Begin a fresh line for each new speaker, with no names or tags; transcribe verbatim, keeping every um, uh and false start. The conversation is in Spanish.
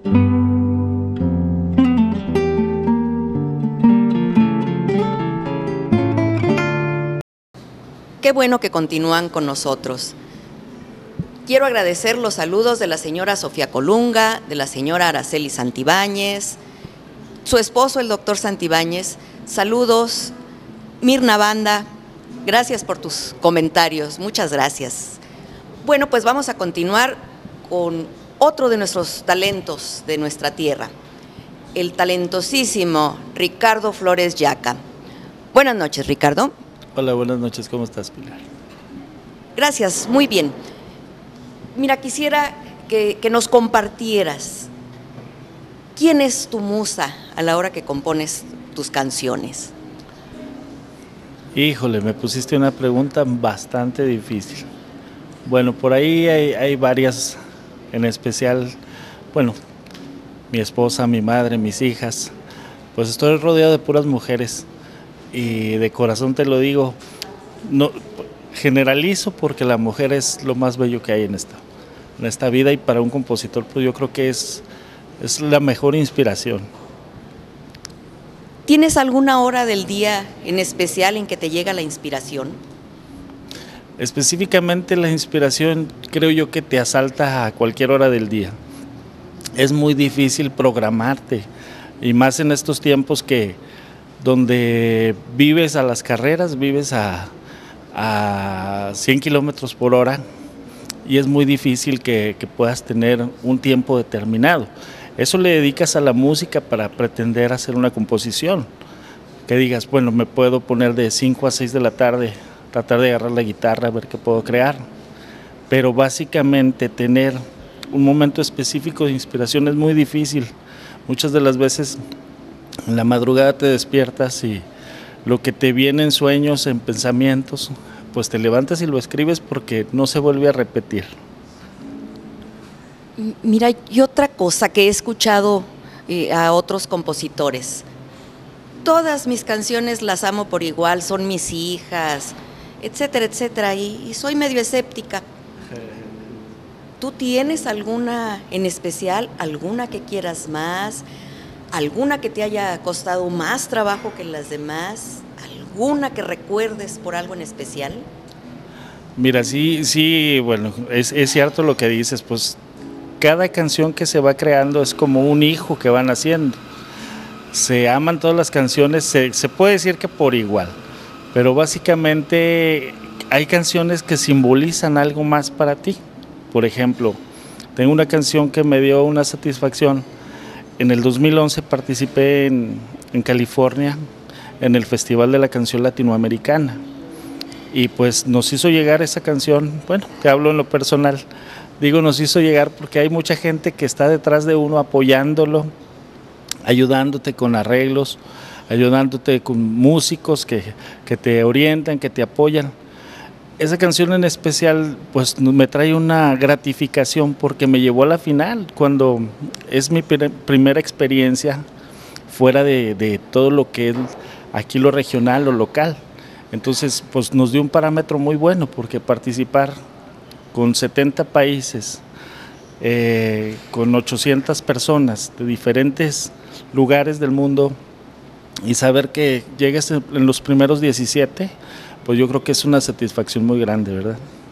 Qué bueno que continúan con nosotros. Quiero agradecer los saludos de la señora Sofía Colunga, de la señora Araceli Santibáñez, su esposo, el doctor Santibáñez. Saludos, Mirna Banda, gracias por tus comentarios, muchas gracias. Bueno, pues vamos a continuar con otro de nuestros talentos de nuestra tierra, el talentosísimo Ricardo Flores Yaca. Buenas noches, Ricardo.
Hola, buenas noches, ¿cómo estás, Pilar?
Gracias, muy bien. Mira, quisiera que, que nos compartieras, ¿quién es tu musa a la hora que compones tus canciones?
Híjole, me pusiste una pregunta bastante difícil. Bueno, por ahí hay, hay varias, en especial, bueno, mi esposa, mi madre, mis hijas, pues estoy rodeado de puras mujeres. Y de corazón te lo digo, no generalizo porque la mujer es lo más bello que hay en esta, en esta vida, y para un compositor pues yo creo que es, es la mejor inspiración.
¿Tienes alguna hora del día en especial en que te llega la inspiración?
Específicamente la inspiración creo yo que te asalta a cualquier hora del día. Es muy difícil programarte, y más en estos tiempos que donde vives a las carreras, vives a, a cien kilómetros por hora, y es muy difícil que, que puedas tener un tiempo determinado. Eso le dedicas a la música para pretender hacer una composición, que digas, bueno, me puedo poner de cinco a seis de la tarde, tratar de agarrar la guitarra, ver qué puedo crear, pero básicamente tener un momento específico de inspiración es muy difícil. Muchas de las veces en la madrugada te despiertas y lo que te viene en sueños, en pensamientos, pues te levantas y lo escribes porque no se vuelve a repetir.
Mira, y otra cosa que he escuchado eh, a otros compositores, todas mis canciones las amo por igual, son mis hijas, etcétera, etcétera, y, y soy medio escéptica. ¿Tú tienes alguna en especial, alguna que quieras más? ¿Alguna que te haya costado más trabajo que las demás? ¿Alguna que recuerdes por algo en especial?
Mira, sí, sí, bueno, es, es cierto lo que dices, pues cada canción que se va creando es como un hijo que van haciendo. Se aman todas las canciones, se, se puede decir que por igual, pero básicamente hay canciones que simbolizan algo más para ti. Por ejemplo, tengo una canción que me dio una satisfacción. En el dos mil once participé en, en California en el Festival de la Canción Latinoamericana, y pues nos hizo llegar esa canción, bueno, te hablo en lo personal, digo nos hizo llegar porque hay mucha gente que está detrás de uno apoyándolo, ayudándote con arreglos, ayudándote con músicos que, que te orientan, que te apoyan. Esa canción en especial pues me trae una gratificación porque me llevó a la final, cuando es mi primera experiencia fuera de, de todo lo que es aquí lo regional o local. Entonces pues nos dio un parámetro muy bueno, porque participar con setenta países, eh, con ochocientas personas de diferentes lugares del mundo, y saber que llegues en los primeros diecisiete, pues yo creo que es una satisfacción muy grande, ¿verdad?